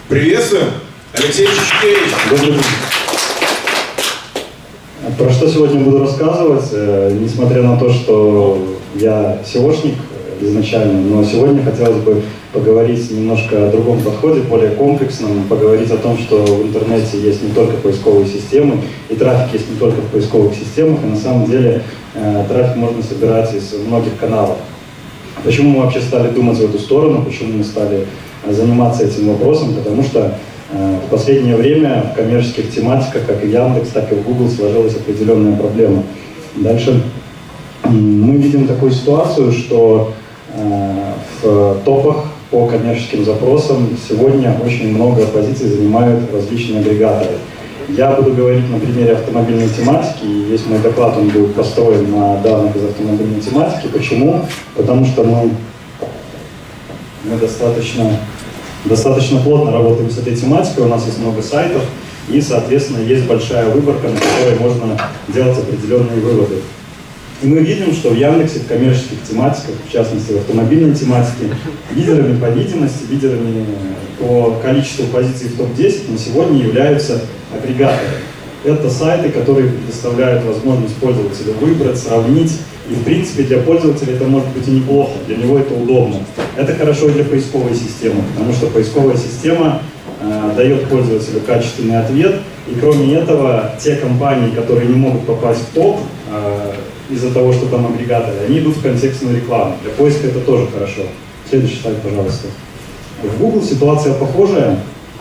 Приветствуем! Алексей Чичкевич. Добрый день. Про что сегодня буду рассказывать, несмотря на то, что я SEOшник изначально, но сегодня хотелось бы поговорить немножко о другом подходе, более комплексном, поговорить о том, что в интернете есть не только поисковые системы, и трафик есть не только в поисковых системах, и на самом деле трафик можно собирать из многих каналов. Почему мы вообще стали думать в эту сторону, почему мы стали заниматься этим вопросом? Потому что в последнее время в коммерческих тематиках, как и в Яндекс, так и в Google, сложилась определенная проблема. Дальше мы видим такую ситуацию, что в топах по коммерческим запросам сегодня очень много позиций занимают различные агрегаторы. Я буду говорить на примере автомобильной тематики, и весь мой доклад он будет построен на данных из автомобильной тематики. Почему? Потому что мы достаточно плотно работаем с этой тематикой, у нас есть много сайтов, и, соответственно, есть большая выборка, на которой можно делать определенные выводы. И мы видим, что в Яндексе, в коммерческих тематиках, в частности в автомобильной тематике, лидерами по видимости, лидерами по количеству позиций в топ-10 на сегодня являются агрегаторы. Это сайты, которые предоставляют возможность пользователю выбрать, сравнить. И в принципе для пользователя это может быть и неплохо, для него это удобно. Это хорошо для поисковой системы, потому что поисковая система дает пользователю качественный ответ. И кроме этого, те компании, которые не могут попасть в топ из-за того, что там агрегаторы, они идут в контекстную рекламу. Для поиска это тоже хорошо. Следующий слайд, пожалуйста. В Google ситуация похожая.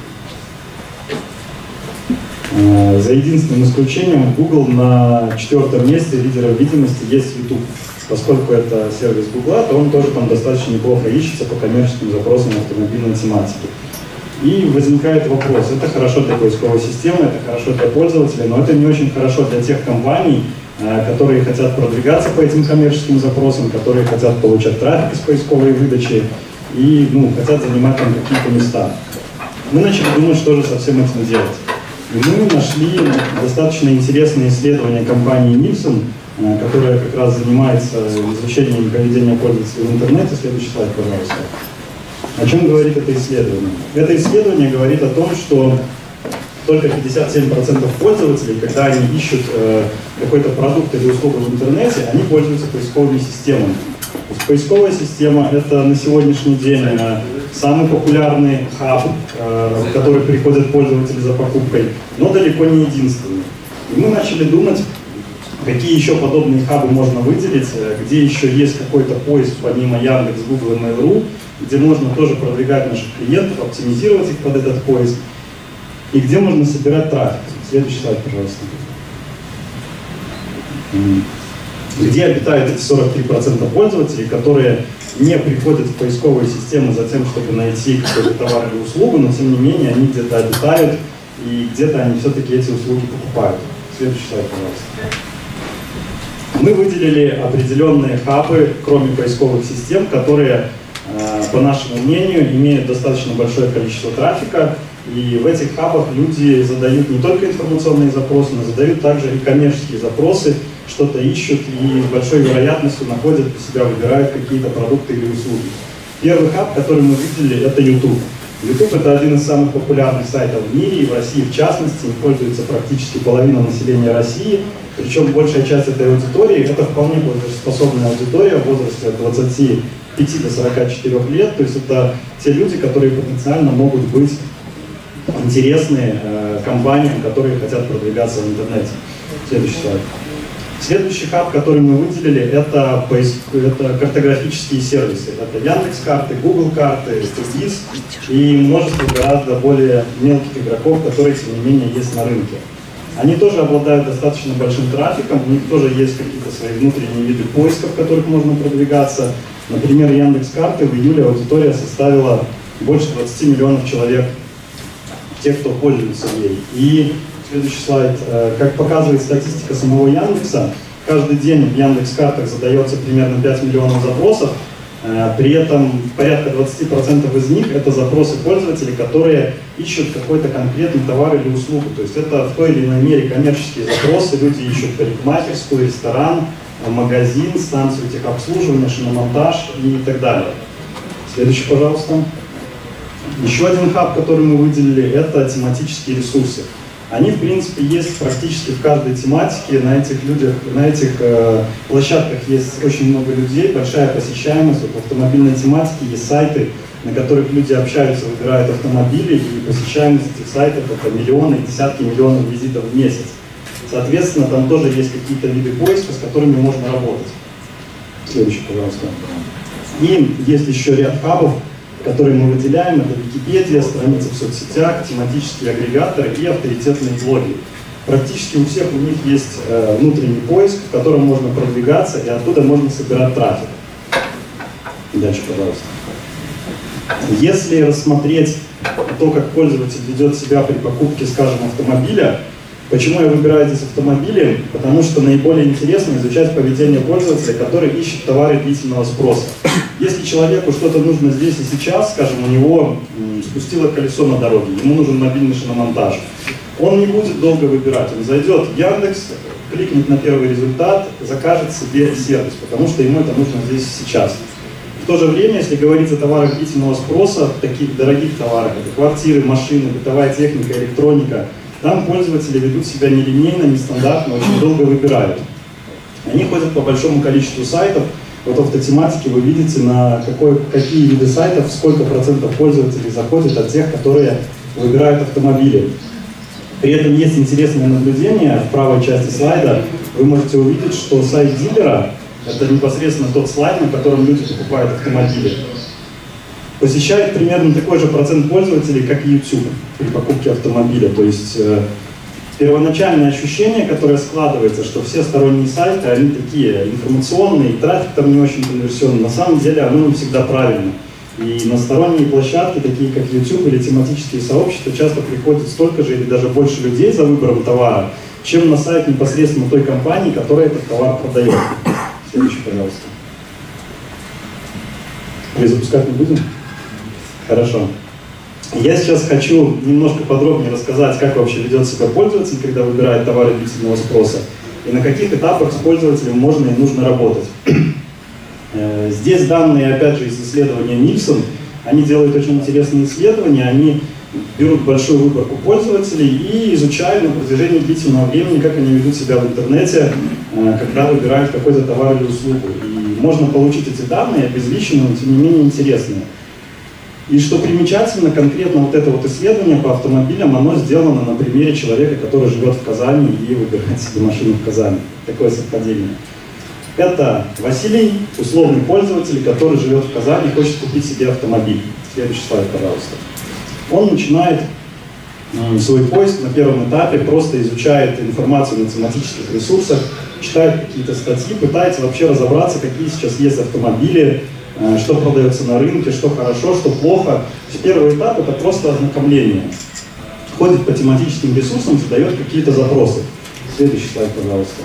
За единственным исключением, Google на 4-м месте лидера видимости есть YouTube. Поскольку это сервис Google, то он тоже там достаточно неплохо ищется по коммерческим запросам автомобильной тематики. И возникает вопрос, это хорошо для поисковой системы, это хорошо для пользователей, но это не очень хорошо для тех компаний, которые хотят продвигаться по этим коммерческим запросам, которые хотят получать трафик из поисковой выдачи и хотят занимать там какие-то места. Мы начали думать, что же со всем этим делать. И мы нашли достаточно интересное исследование компании Nielsen, которая как раз занимается изучением поведения пользователей в интернете. Следующий слайд, пожалуйста. О чем говорит это исследование? Это исследование говорит о том, что только 57% пользователей, когда они ищут какой-то продукт или услугу в интернете, они пользуются поисковыми системами. То есть поисковая система — это на сегодняшний день самый популярный хаб, в который приходят пользователи за покупкой, но далеко не единственный. И мы начали думать, какие еще подобные хабы можно выделить, где еще есть какой-то поиск помимо Яндекс, Google и Mail.ru, где можно тоже продвигать наших клиентов, оптимизировать их под этот поиск, и где можно собирать трафик. Следующий слайд, пожалуйста. Где обитают эти 43% пользователей, которые не приходят в поисковые системы за тем, чтобы найти какой-то товар или услугу, но тем не менее они где-то обитают, и где-то они все-таки эти услуги покупают. Следующий слайд, пожалуйста. Мы выделили определенные хабы, кроме поисковых систем, которые, по нашему мнению, имеют достаточно большое количество трафика, и в этих хабах люди задают не только информационные запросы, но задают также и коммерческие запросы, что-то ищут и с большой вероятностью находят для себя, выбирают какие-то продукты или услуги. Первый хаб, который мы видели, это YouTube. YouTube — это один из самых популярных сайтов в мире, и в России в частности, им пользуется практически половина населения России, причем большая часть этой аудитории — это вполне платежеспособная аудитория в возрасте от 25 до 44 лет, то есть это те люди, которые потенциально могут быть интересны компаниям, которые хотят продвигаться в интернете. Следующий слайд. Следующий хаб, который мы выделили, это картографические сервисы. Это Яндекс.Карты, Google карты, Статис и множество гораздо более мелких игроков, которые, тем не менее, есть на рынке. Они тоже обладают достаточно большим трафиком, у них тоже есть какие-то свои внутренние виды поиска, в которых можно продвигаться. Например, Яндекс.Карты в июле аудитория составила больше 20 миллионов человек, тех, кто пользуется ей. И следующий слайд. Как показывает статистика самого Яндекса, каждый день в Яндекс.Картах задается примерно 5 миллионов запросов, при этом порядка 20% из них это запросы пользователей, которые ищут какой-то конкретный товар или услугу. То есть это в той или иной мере коммерческие запросы, люди ищут парикмахерскую, ресторан, магазин, станцию техобслуживания, шиномонтаж и так далее. Следующий, пожалуйста. Еще один хаб, который мы выделили, это тематические ресурсы. Они, в принципе, есть практически в каждой тематике. На этих площадках есть очень много людей, большая посещаемость. Вот в автомобильной тематике есть сайты, на которых люди общаются, выбирают автомобили, и посещаемость этих сайтов это миллионы, десятки миллионов визитов в месяц. Соответственно, там тоже есть какие-то виды поиска, с которыми можно работать. Следующий, пожалуйста. И есть еще ряд хабов, которые мы выделяем. Это Википедия, страницы в соцсетях, тематические агрегаторы и авторитетные блоги. Практически у всех у них есть внутренний поиск, в котором можно продвигаться, и оттуда можно собирать трафик. Дальше, пожалуйста. Если рассмотреть то, как пользователь ведет себя при покупке, скажем, автомобиля, почему я выбираю здесь автомобили? Потому что наиболее интересно изучать поведение пользователя, который ищет товары длительного спроса. Если человеку что-то нужно здесь и сейчас, скажем, у него спустило колесо на дороге, ему нужен мобильный шиномонтаж, он не будет долго выбирать. Он зайдет в Яндекс, кликнет на первый результат, закажет себе сервис, потому что ему это нужно здесь и сейчас. В то же время, если говорить о товарах длительного спроса, таких дорогих товарах, это квартиры, машины, бытовая техника, электроника, там пользователи ведут себя нелинейно, нестандартно, очень долго выбирают. Они ходят по большому количеству сайтов. Вот в автотематике вы видите, на какие виды сайтов, сколько процентов пользователей заходит от тех, которые выбирают автомобили. При этом есть интересное наблюдение. В правой части слайда вы можете увидеть, что сайт дилера — это непосредственно тот слайд, на котором люди покупают автомобили. Посещает примерно такой же процент пользователей, как и YouTube при покупке автомобиля. То есть первоначальное ощущение, которое складывается, что все сторонние сайты, они такие информационные, трафик там не очень конверсионный. На самом деле оно не всегда правильно. И на сторонние площадки, такие как YouTube или тематические сообщества, часто приходит столько же или даже больше людей за выбором товара, чем на сайт непосредственно той компании, которая этот товар продает. Следующий, пожалуйста. Перезапускать не будем? Хорошо. Я сейчас хочу немножко подробнее рассказать, как вообще ведет себя пользователь, когда выбирает товары длительного спроса, и на каких этапах с пользователем можно и нужно работать. Здесь данные, опять же, из исследования Нильсон. Они делают очень интересные исследования, они берут большую выборку пользователей и изучают на протяжении длительного времени, как они ведут себя в интернете, когда выбирают какой-то товар или услугу. И можно получить эти данные обезличенные, но тем не менее интересные. И что примечательно, конкретно вот это вот исследование по автомобилям, оно сделано на примере человека, который живет в Казани и выбирает себе машину в Казани. Такое совпадение. Это Василий, условный пользователь, который живет в Казани и хочет купить себе автомобиль. Следующий слайд, пожалуйста. Он начинает свой поиск на первом этапе, просто изучает информацию на тематических ресурсах, читает какие-то статьи, пытается вообще разобраться, какие сейчас есть автомобили, что продается на рынке, что хорошо, что плохо. Первый этап — это просто ознакомление. Ходит по тематическим ресурсам, задает какие-то запросы. Следующий слайд, пожалуйста.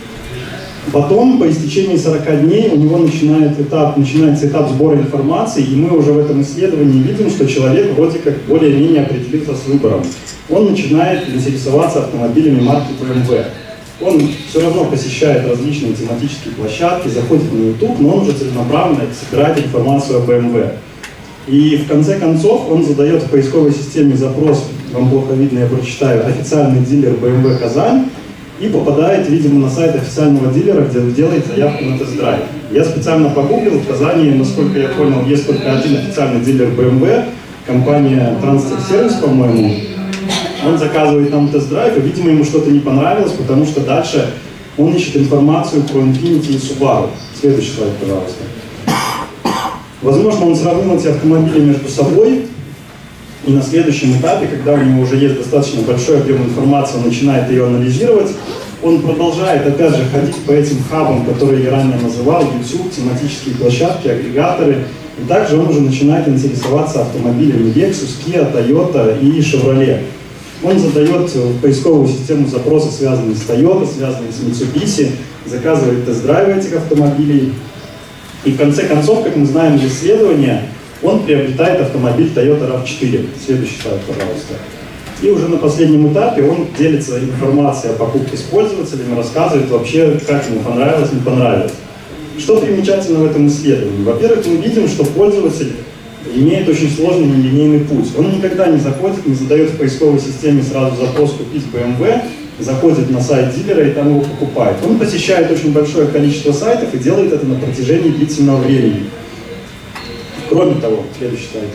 Потом, по истечении 40 дней, у него начинается этап сбора информации, и мы уже в этом исследовании видим, что человек вроде как более-менее определился с выбором. Он начинает интересоваться автомобилями марки BMW. Он все равно посещает различные тематические площадки, заходит на YouTube, но он уже целенаправленно собирает информацию о BMW. И в конце концов он задает в поисковой системе запрос, вам плохо видно, я прочитаю, официальный дилер BMW Казань, и попадает, видимо, на сайт официального дилера, где он делает заявку на тест-драйв. Я специально погуглил, в Казани, насколько я понял, есть только один официальный дилер BMW, компания Транстехсервис, по-моему. Он заказывает там тест-драйв, и, видимо, ему что-то не понравилось, потому что дальше он ищет информацию про Infiniti и Subaru. Следующий слайд, пожалуйста. Возможно, он сравнил эти автомобили между собой, и на следующем этапе, когда у него уже есть достаточно большой объем информации, он начинает ее анализировать, он продолжает, опять же, ходить по этим хабам, которые я ранее называл, YouTube, тематические площадки, агрегаторы, и также он уже начинает интересоваться автомобилями Lexus, Kia, Toyota и Chevrolet. Он задает в поисковую систему запросы, связанные с Toyota, связанные с Mitsubishi, заказывает тест-драйвы этих автомобилей. И в конце концов, как мы знаем из исследования, он приобретает автомобиль Toyota RAV4. Следующий слайд, пожалуйста. И уже на последнем этапе он делится информацией о покупке с пользователями, рассказывает вообще, как ему понравилось, не понравилось. Что примечательно в этом исследовании? Во-первых, мы видим, что пользователь имеет очень сложный нелинейный путь. Он никогда не заходит, не задает в поисковой системе сразу запрос «купить BMW», заходит на сайт дилера и там его покупает. Он посещает очень большое количество сайтов и делает это на протяжении длительного времени. Кроме того, следующий слайд.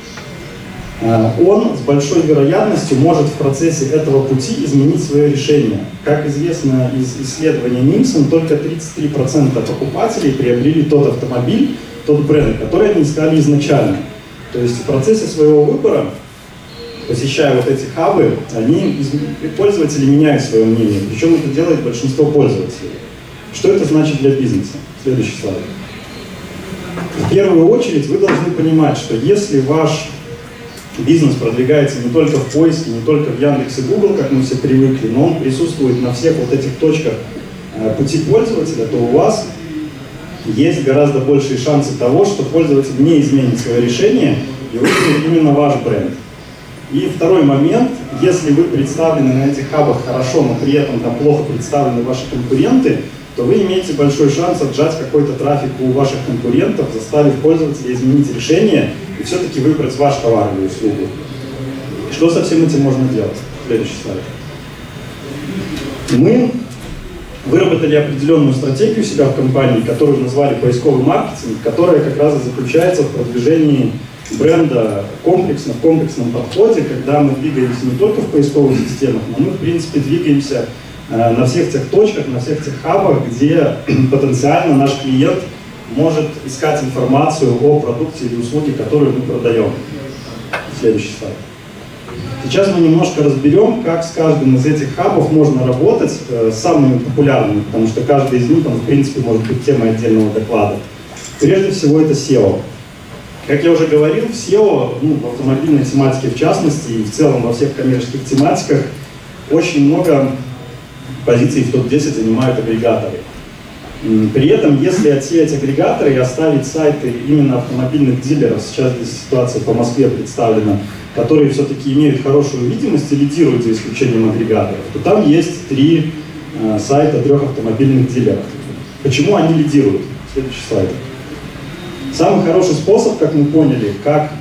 Он с большой вероятностью может в процессе этого пути изменить свое решение. Как известно из исследования Нимсон, только 33% покупателей приобрели тот автомобиль, тот бренд, который они искали изначально. То есть в процессе своего выбора, посещая вот эти хабы, пользователи меняют свое мнение. Причем это делает большинство пользователей. Что это значит для бизнеса? Следующий слайд. В первую очередь вы должны понимать, что если ваш бизнес продвигается не только в поиске, не только в Яндексе и Google, как мы все привыкли, но он присутствует на всех вот этих точках пути пользователя, то у вас есть гораздо большие шансы того, что пользователь не изменит свое решение и выберет именно ваш бренд. И второй момент, если вы представлены на этих хабах хорошо, но при этом там плохо представлены ваши конкуренты, то вы имеете большой шанс отжать какой-то трафик у ваших конкурентов, заставив пользователя изменить решение и все-таки выбрать ваш товар или услугу. Что со всем этим можно делать? Следующий слайд. Мы выработали определенную стратегию себя в компании, которую назвали поисковый маркетинг, которая как раз и заключается в продвижении бренда комплексно, в комплексном подходе, когда мы двигаемся не только в поисковых системах, но мы, в принципе, двигаемся на всех тех точках, на всех тех хабах, где потенциально наш клиент может искать информацию о продукте или услуге, которую мы продаем. Следующий слайд. Сейчас мы немножко разберем, как с каждым из этих хабов можно работать, с самыми популярными, потому что каждый из них, он, в принципе, может быть темой отдельного доклада. Прежде всего, это SEO. Как я уже говорил, в SEO, в автомобильной тематике в частности, и в целом во всех коммерческих тематиках, очень много позиций в топ-10 занимают агрегаторы. При этом, если отсеять агрегаторы и оставить сайты именно автомобильных дилеров, сейчас здесь ситуация по Москве представлена, которые все-таки имеют хорошую видимость и лидируют за исключением агрегаторов, то там есть 3 сайта 3 автомобильных дилеров. Почему они лидируют? Следующий слайд. Самый хороший способ, как мы поняли, как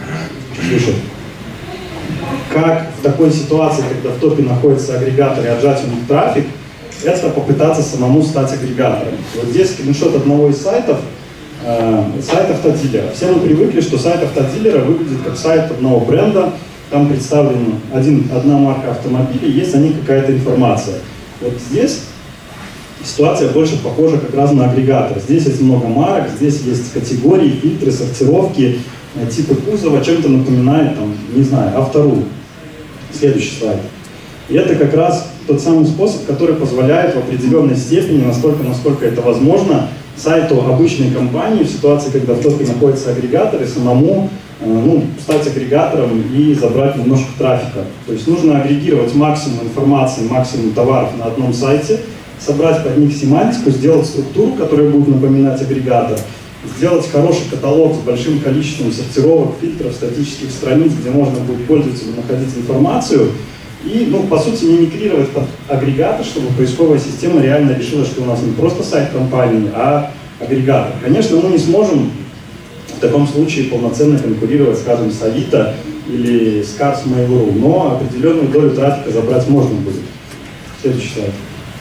в такой ситуации, когда в топе находятся агрегаторы, отжать у них трафик, это попытаться самому стать агрегатором. Вот здесь скриншот одного из сайтов, сайт автодилера. Все мы привыкли, что сайт автодилера выглядит как сайт одного бренда, там представлена одна марка автомобиля, есть о них какая-то информация. Вот здесь ситуация больше похожа как раз на агрегатор. Здесь есть много марок, здесь есть категории, фильтры, сортировки, типы кузова, чем-то напоминает, не знаю, Автору. Следующий слайд. И это как раз тот самый способ, который позволяет в определенной степени, настолько, насколько это возможно, сайту обычной компании в ситуации, когда в топе находятся агрегаторы, самому стать агрегатором и забрать немножко трафика. То есть нужно агрегировать максимум информации, максимум товаров на одном сайте, собрать под них семантику, сделать структуру, которая будет напоминать агрегатор, сделать хороший каталог с большим количеством сортировок, фильтров, статических страниц, где можно будет пользователю находить информацию, и, по сути, мимикрировать под агрегатор, чтобы поисковая система реально решила, что у нас не просто сайт компании, а агрегатор. Конечно, мы не сможем в таком случае полноценно конкурировать, скажем, с Авито или с Cars Mail.ru, но определенную долю трафика забрать можно будет. Следующий слайд.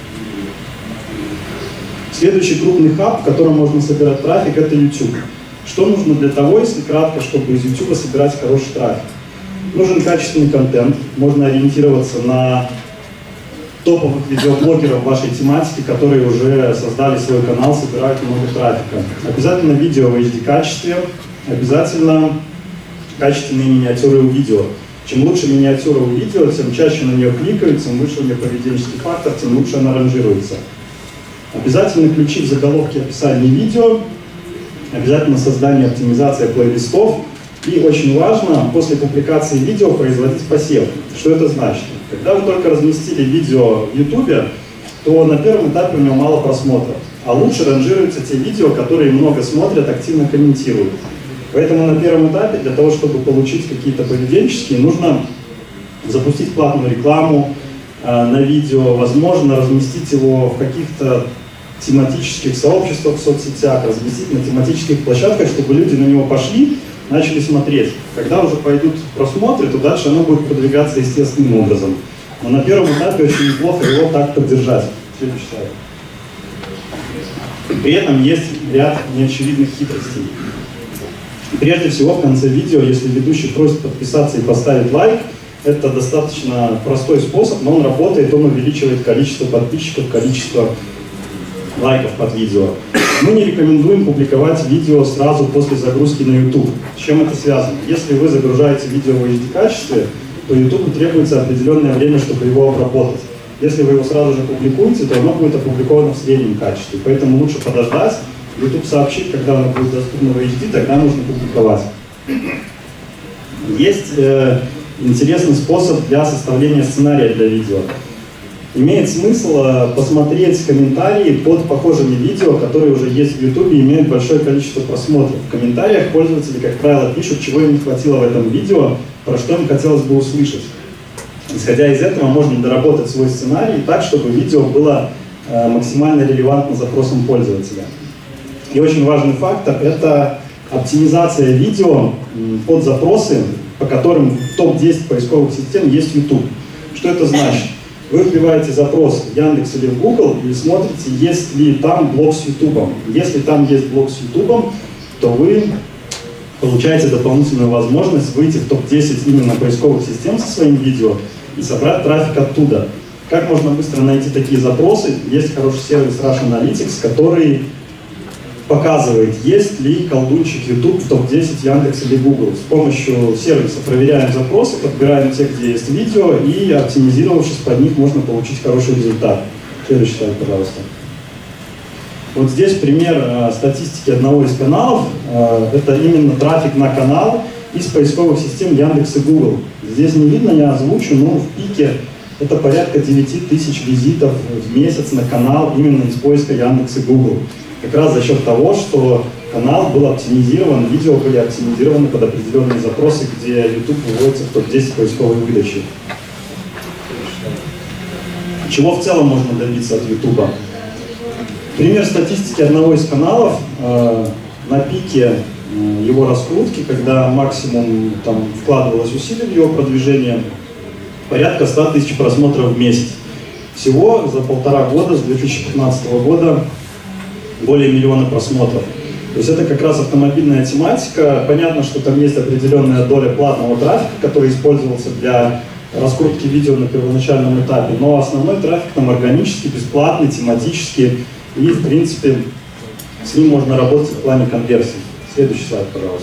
Следующий крупный хаб, в котором можно собирать трафик, это YouTube. Что нужно для того, если кратко, чтобы из YouTube собирать хороший трафик? Нужен качественный контент, можно ориентироваться на топовых видеоблогеров вашей тематики, которые уже создали свой канал, собирают много трафика. Обязательно видео в HD качестве, обязательно качественные миниатюры у видео. Чем лучше миниатюра у видео, тем чаще на нее кликают, тем выше у нее поведенческий фактор, тем лучше она ранжируется. Обязательно ключи в заголовке описания видео, обязательно создание оптимизация плейлистов. И очень важно, после публикации видео производить посев. Что это значит? Когда вы только разместили видео в YouTube, то на первом этапе у него мало просмотров. А лучше ранжируются те видео, которые много смотрят, активно комментируют. Поэтому на первом этапе, для того, чтобы получить какие-то поведенческие, нужно запустить платную рекламу на видео, возможно, разместить его в каких-то тематических сообществах в соцсетях, разместить на тематических площадках, чтобы люди на него пошли начали смотреть. Когда уже пойдут просмотры, то дальше оно будет продвигаться естественным образом. Но на первом этапе очень неплохо его так поддержать. Следующий слайд. При этом есть ряд неочевидных хитростей. Прежде всего, в конце видео, если ведущий просит подписаться и поставить лайк, это достаточно простой способ, но он работает, он увеличивает количество подписчиков, количество лайков под видео. Мы не рекомендуем публиковать видео сразу после загрузки на YouTube. С чем это связано? Если вы загружаете видео в HD качестве, то YouTube требуется определенное время, чтобы его обработать. Если вы его сразу же публикуете, то оно будет опубликовано в среднем качестве. Поэтому лучше подождать. YouTube сообщит, когда оно будет доступно в HD, тогда нужно публиковать. Есть интересный способ для составления сценария для видео. Имеет смысл посмотреть комментарии под похожими видео, которые уже есть в YouTube и имеют большое количество просмотров. В комментариях пользователи, как правило, пишут, чего им не хватило в этом видео, про что им хотелось бы услышать. Исходя из этого, можно доработать свой сценарий так, чтобы видео было максимально релевантно запросам пользователя. И очень важный фактор – это оптимизация видео под запросы, по которым в топ-10 поисковых систем есть YouTube. Что это значит? Вы вбиваете запрос в Яндекс или в Google и смотрите, есть ли там блог с YouTube. Если там есть блог с YouTube, то вы получаете дополнительную возможность выйти в топ-10 именно поисковых систем со своим видео и собрать трафик оттуда. Как можно быстро найти такие запросы? Есть хороший сервис Rush Analytics, который показывает, есть ли колдунчик YouTube в топ-10 Яндекс или Google. С помощью сервиса проверяем запросы, подбираем те, где есть видео, и оптимизировавшись под них, можно получить хороший результат. Следующий слайд, пожалуйста. Вот здесь пример статистики одного из каналов. Это именно трафик на канал из поисковых систем Яндекс и Google. Здесь не видно, я озвучу, но в пике это порядка 9000 визитов в месяц на канал именно из поиска Яндекс и Google. Как раз за счет того, что канал был оптимизирован, видео были оптимизированы под определенные запросы, где YouTube выводится в топ-10 поисковой выдачи. Чего в целом можно добиться от YouTube? Пример статистики одного из каналов. На пике его раскрутки, когда максимум там вкладывалось усилий в его продвижение, порядка 100 000 просмотров в месяц. Всего за 1,5 года, с 2015 года, более 1 000 000 просмотров. То есть это как раз автомобильная тематика. Понятно, что там есть определенная доля платного трафика, который использовался для раскрутки видео на первоначальном этапе, но основной трафик там органический, бесплатный, тематический, и в принципе с ним можно работать в плане конверсии. Следующий слайд, пожалуйста.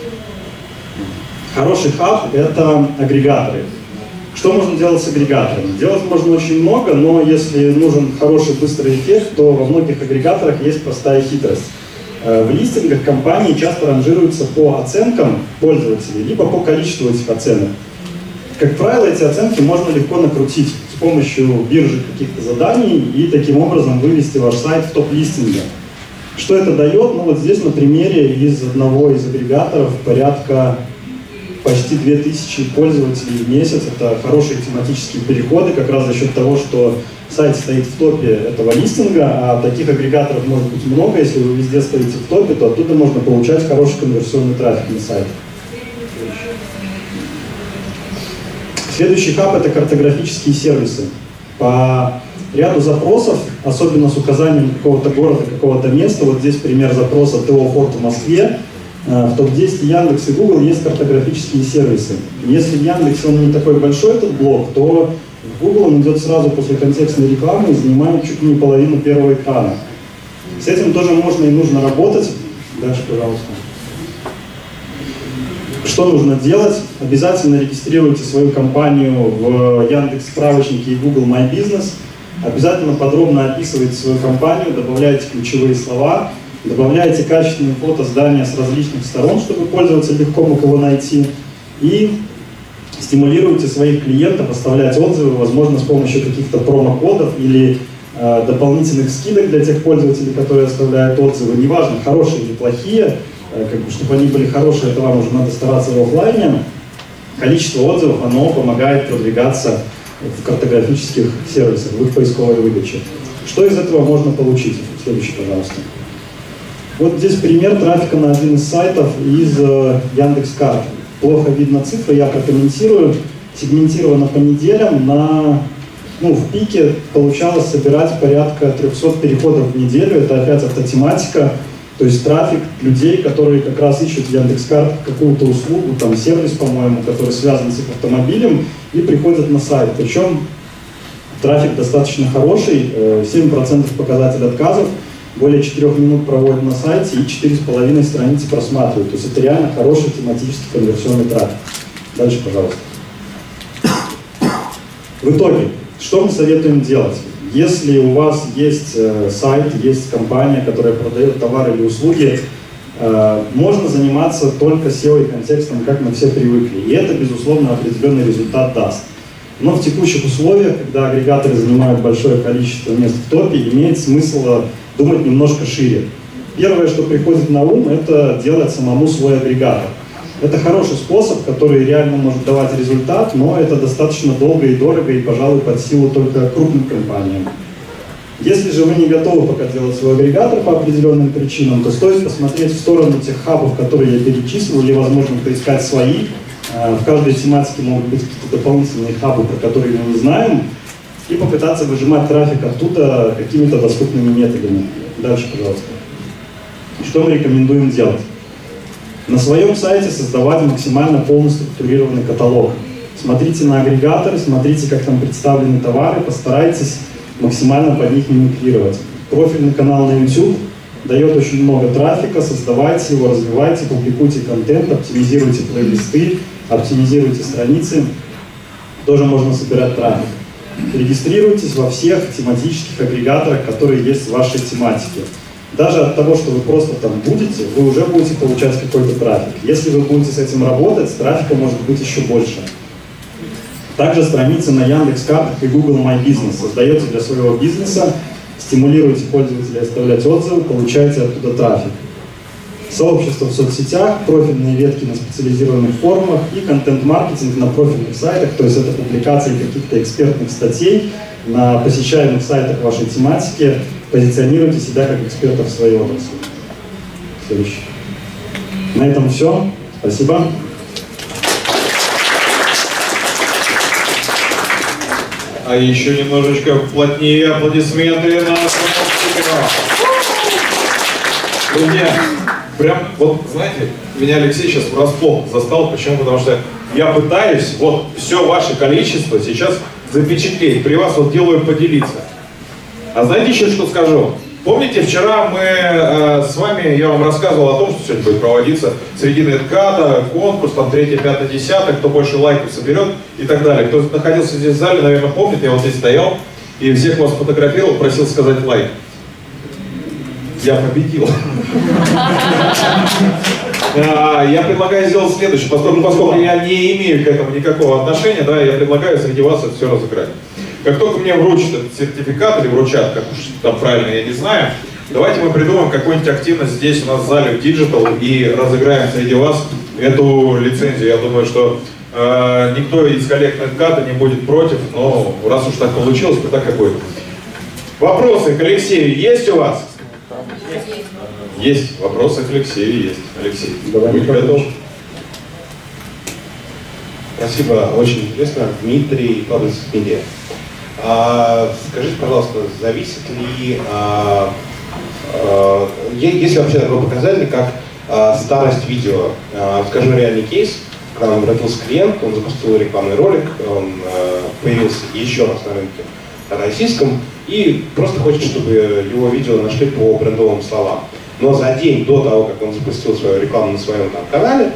Хороший хаб — это агрегаторы. Что можно делать с агрегаторами? Делать можно очень много, но если нужен хороший быстрый эффект, то во многих агрегаторах есть простая хитрость. В листингах компании часто ранжируются по оценкам пользователей, либо по количеству этих оценок. Как правило, эти оценки можно легко накрутить с помощью биржи каких-то заданий и таким образом вывести ваш сайт в топ-листинга. Что это дает? Ну вот здесь на примере из одного из агрегаторов порядка почти 2000 пользователей в месяц. Это хорошие тематические переходы, как раз за счет того, что сайт стоит в топе этого листинга, а таких агрегаторов может быть много. Если вы везде стоите в топе, то оттуда можно получать хороший конверсионный трафик на сайт. Следующий хаб — это картографические сервисы. По ряду запросов, особенно с указанием какого-то города, какого-то места, вот здесь пример запроса ТО «Форт в Москве», в топ-10 Яндекс и Google есть картографические сервисы. Если в Яндексе он не такой большой, этот блок, то в Google он идет сразу после контекстной рекламы и занимает чуть ли не половину первого экрана. С этим тоже можно и нужно работать. Дальше, пожалуйста. Что нужно делать? Обязательно регистрируйте свою компанию в Яндекс.Справочнике и Google My Business. Обязательно подробно описывайте свою компанию, добавляйте ключевые слова, добавляйте качественные фото здания с различных сторон, чтобы пользователь легко мог его найти. И стимулируйте своих клиентов оставлять отзывы, возможно, с помощью каких-то промокодов или дополнительных скидок для тех пользователей, которые оставляют отзывы. Неважно, хорошие или плохие, чтобы они были хорошие, это вам уже надо стараться в офлайне. Количество отзывов, оно помогает продвигаться в картографических сервисах, в их поисковой выдаче. Что из этого можно получить? Следующий, пожалуйста. Вот здесь пример трафика на один из сайтов из Яндекс.Карт. Плохо видно цифры, я прокомментирую. Сегментировано по неделям, в пике получалось собирать порядка 300 переходов в неделю. Это опять автотематика, то есть трафик людей, которые как раз ищут в Яндекс.Карт какую-то услугу, там сервис, по-моему, который связан с их автомобилем, и приходят на сайт. Причем трафик достаточно хороший, 7% показатель отказов, более 4 минут проводят на сайте и 4,5 страницы просматривают. То есть это реально хороший тематический конверсионный трафик. Дальше, пожалуйста. В итоге, что мы советуем делать? Если у вас есть сайт, есть компания, которая продает товары или услуги, можно заниматься только SEO и контекстом, как мы все привыкли. И это, безусловно, определенный результат даст. Но в текущих условиях, когда агрегаторы занимают большое количество мест в топе, имеет смысл думать немножко шире. Первое, что приходит на ум, это делать самому свой агрегатор. Это хороший способ, который реально может давать результат, но это достаточно долго и дорого, и, пожалуй, под силу только крупным компаниям. Если же вы не готовы пока делать свой агрегатор по определенным причинам, то стоит посмотреть в сторону тех хабов, которые я перечислил, или, возможно, поискать свои. В каждой тематике могут быть какие-то дополнительные хабы, про которые мы не знаем, и попытаться выжимать трафик оттуда какими-то доступными методами. Дальше, пожалуйста. Что мы рекомендуем делать? На своем сайте создавать максимально полно структурированный каталог. Смотрите на агрегаторы, смотрите, как там представлены товары, постарайтесь максимально под них мимикрировать. Профильный канал на YouTube дает очень много трафика, создавайте его, развивайте, публикуйте контент, оптимизируйте плейлисты, оптимизируйте страницы. Тоже можно собирать трафик. Регистрируйтесь во всех тематических агрегаторах, которые есть в вашей тематике. Даже от того, что вы просто там будете, вы уже будете получать какой-то трафик. Если вы будете с этим работать, трафика может быть еще больше. Также страницы на Яндекс.Картах и Google My Business создаете для своего бизнеса, стимулируете пользователей оставлять отзывы, получаете оттуда трафик. Сообщество в соцсетях, профильные ветки на специализированных форумах и контент-маркетинг на профильных сайтах, то есть это публикации каких-то экспертных статей на посещаемых сайтах вашей тематики. Позиционируйте себя как эксперта в своей отрасли. Следующий. На этом все. Спасибо. А еще немножечко плотнее аплодисменты нашему спикеру. Друзья, прям вот, знаете, меня Алексей сейчас врасплох застал. Почему? Потому что я пытаюсь вот все ваше количество сейчас запечатлеть. При вас вот делаю поделиться. А знаете еще что скажу? Помните, вчера мы с вами, я вам рассказывал о том, что сегодня будет проводиться среди нетката, конкурс, там 3, 5, 10, кто больше лайков соберет и так далее. Кто находился здесь в зале, наверное, помнит, я вот здесь стоял и всех вас фотографировал, просил сказать лайк. Я победил. Я предлагаю сделать следующее, поскольку я не имею к этому никакого отношения, да, я предлагаю среди вас это все разыграть. Как только мне вручат этот сертификат, или вручат, как уж там правильно, я не знаю, давайте мы придумаем какую-нибудь активность здесь у нас в зале в Digital и разыграем среди вас эту лицензию. Я думаю, что никто из коллег нетката не будет против, но раз уж так получилось, то так и будет. Вопросы к Алексею есть у вас? Есть. Вопросы к Алексею есть. Алексей, будь готов. Спасибо, очень интересно. Дмитрий, Public Media. Скажите, пожалуйста, зависит ли, есть ли вообще такой показатель, как старость видео? Скажу реальный кейс. К нам обратился клиент, он запустил рекламный ролик, он появился еще раз на рынке российском и просто хочет, чтобы его видео нашли по брендовым словам. Но за день до того, как он запустил свою рекламу на своем там канале,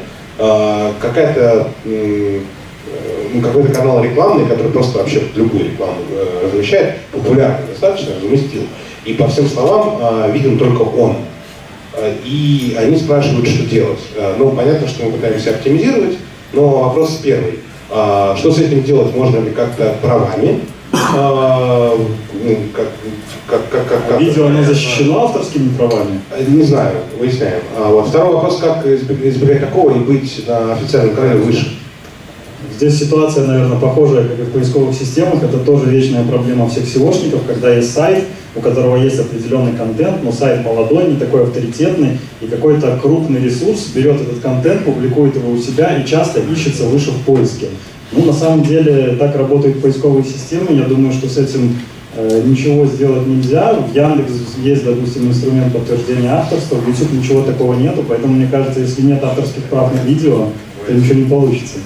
какой-то канал рекламный, который просто вообще любую рекламу размещает, популярный достаточно, заместил. И по всем словам виден только он. И они спрашивают, что делать. Ну, понятно, что мы пытаемся оптимизировать, но вопрос первый. Что с этим делать? Можно ли как-то правами? Видео оно защищено авторскими правами? Не знаю, выясняем. Второй вопрос, как избегать такого и быть на официальном канале выше? Здесь ситуация, наверное, похожая, как и в поисковых системах. Это тоже вечная проблема всех SEOшников, когда есть сайт, у которого есть определенный контент, но сайт молодой, не такой авторитетный, и какой-то крупный ресурс берет этот контент, публикует его у себя и часто ищется выше в поиске. Ну, на самом деле, так работают поисковые системы. Я думаю, что с этим ничего сделать нельзя. В Яндекс есть, допустим, инструмент подтверждения авторства, в YouTube ничего такого нету, поэтому, мне кажется, если нет авторских прав на видео, то ничего не получится.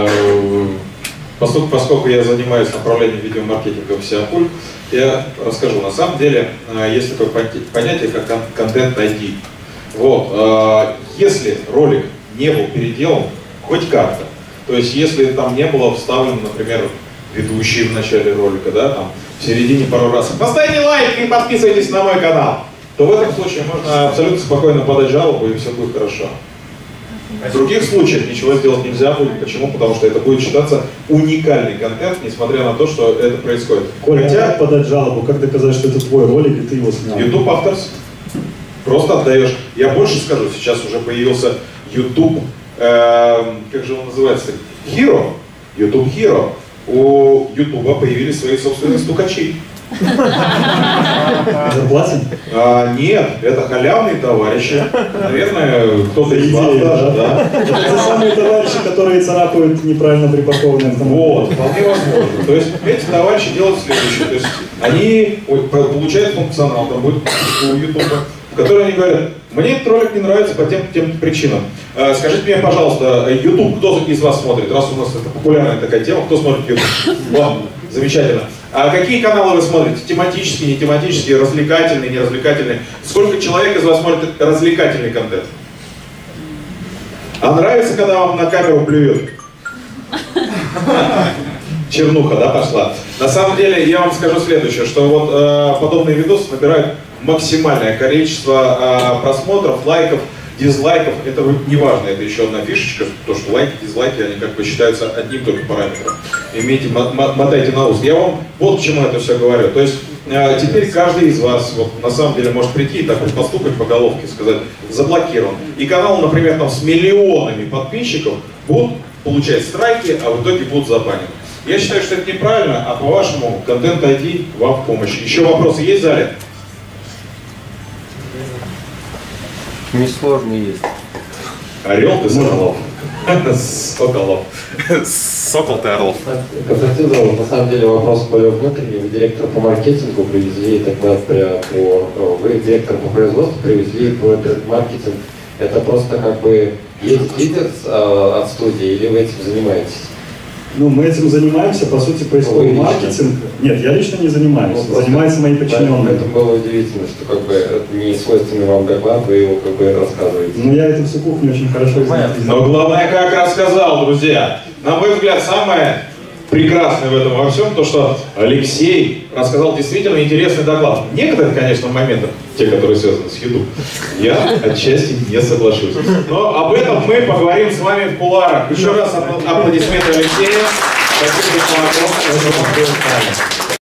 Поскольку я занимаюсь направлением видеомаркетинга в Сиапуль, я расскажу. На самом деле, есть такое понятие, как контент ID. Вот. Если ролик не был переделан хоть как-то, то есть если там не было вставлено, например, ведущий в начале ролика, да, там, в середине пару раз поставьте лайк и подписывайтесь на мой канал, то в этом случае можно абсолютно спокойно подать жалобу, и все будет хорошо. В других случаях ничего сделать нельзя будет. Почему? Потому что это будет считаться уникальный контент, несмотря на то, что это происходит. Коля, как подать жалобу? Как доказать, что это твой ролик, и ты его снял? YouTube авторс. Просто отдаешь. Я больше скажу, сейчас уже появился YouTube, как же он называется? Hero. YouTube Hero. У YouTube появились свои собственные стукачи. Зарплатим? Нет, это халявные товарищи. Наверное, кто-то из вас даже, да. Это самые товарищи, которые царапают неправильно припаркованные автомобили. Вот, вполне возможно. То есть эти товарищи делают следующее. То есть они получают функционал, там будет у YouTube, в котором они говорят: мне этот ролик не нравится по тем причинам. Скажите мне, пожалуйста, YouTube кто из вас смотрит? Раз у нас это популярная такая тема, кто смотрит YouTube? Ладно, замечательно. А какие каналы вы смотрите? Тематические, не тематические, развлекательные, не развлекательные? Сколько человек из вас смотрит развлекательный контент? А нравится, когда вам на камеру плюют? Чернуха, да, пошла? На самом деле, я вам скажу следующее, что вот подобные видосы набирают максимальное количество просмотров, лайков, дизлайков. Это не важно, это еще одна фишечка, то что лайки, дизлайки, они как бы считаются одним только параметром. Имейте, мотайте на ус. Я вам вот к чему это все говорю. То есть теперь каждый из вас вот, на самом деле может прийти и так вот постукать по головке, сказать: заблокирован. И канал, например, там с миллионами подписчиков будут получать страйки, а в итоге будут забанены. Я считаю, что это неправильно, а по-вашему контент ID вам в помощь. Еще вопросы есть в зале? Несложно есть. Орел ты соколов. Соколов. Сокол ты орлов. Константин, на самом деле вопрос более внутренний. Вы директора по маркетингу привезли, тогда вы директора по производству привезли по маркетинг. Это просто как бы есть лидер от студии или вы этим занимаетесь? Ну, мы этим занимаемся, по сути, поисковый маркетинг. Нет, я лично не занимаюсь, занимаются мои подчиненные. Это было удивительно, что как бы это не свойственный вам доклад, вы его как бы рассказываете. Ну, я эту всю кухню очень хорошо знаю. Но главное, как рассказал, друзья. На мой взгляд, самое прекрасное в этом во всем, то, что Алексей рассказал действительно интересный доклад. В некоторых, конечно, моментах, те, которые связаны с YouTube, я отчасти не соглашусь. Но об этом мы поговорим с вами в кулуарах. Еще раз аплодисменты Алексею. Спасибо, что